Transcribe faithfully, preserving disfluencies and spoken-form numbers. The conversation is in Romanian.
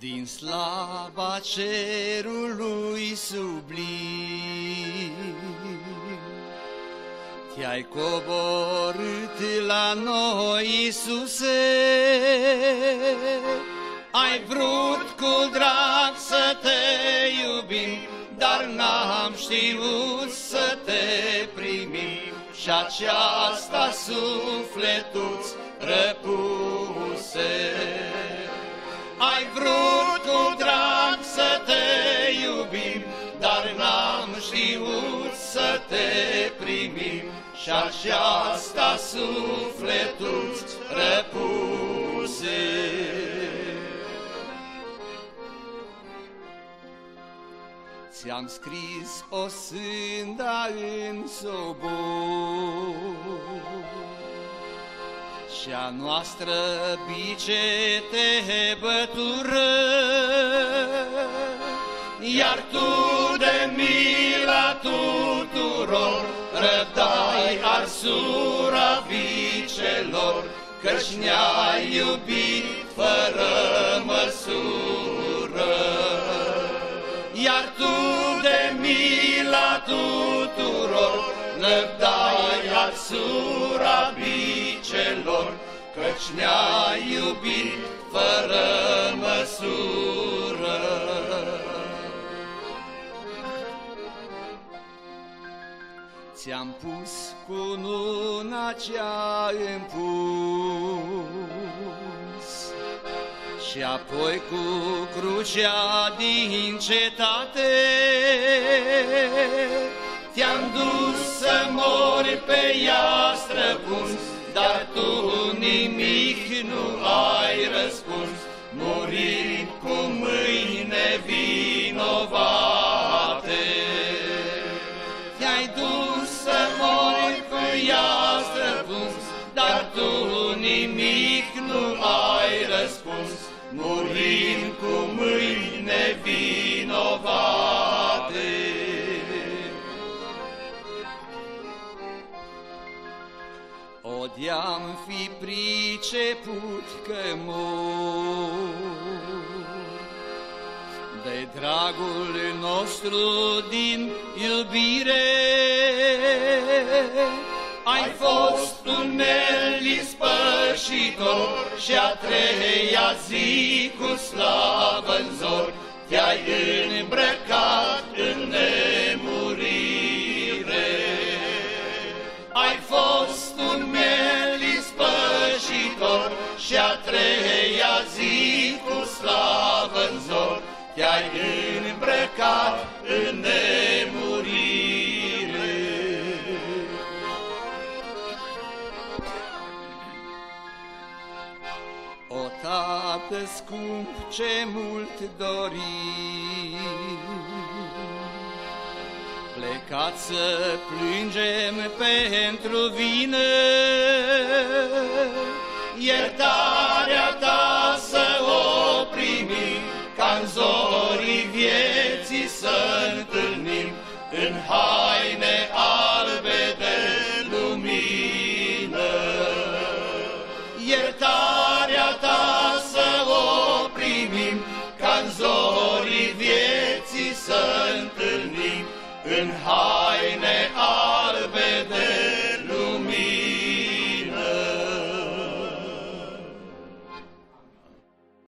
Din slava cerului sublim, Te-ai coborât la noi, Iisuse, ai vrut cu drag să te iubim, dar n-am știut să te primim, și aceasta sufletul-ți răpuse. Ai vrut cu drag să te iubim, dar n-am știut să te primim, și aceasta sufletul-ți răpuse. Ți-am scris o sânda în sobor, și-a noastră bice te bătură, iar tu de mila tuturor răbdai arsura bicelor, căci ne-ai iubit fără măsură. Iar tu de mila tuturor răbdai arsura bicelor, căci ne-ai iubit fără măsură. Ți-am pus cununa ce-a impus, și apoi cu crucea din cetate te-am dus să mori pe ea străpuns, dar tu nimic nu ai răspuns, murind cu mâini nevinovate. Te-ai dus să mori pe ea străpuns, dar tu nimic nu ai răspuns, murind cu mâini nevinovate. O-deam fi priceput că mor de dragul nostru din iubire, ai fost un mel ispășitor, și a treia zi cu slavă-n zor te-ai îmbrăcat în nemurire. Ai fost un mel ispășitor, și a treia zi cu slavă-n zor te-ai îmbrăcat în nemurire. O, Tată scump, ce mult dorim, plecat să plângem pentru vină, iertarea ta să o primim, ca-n zorii vieții să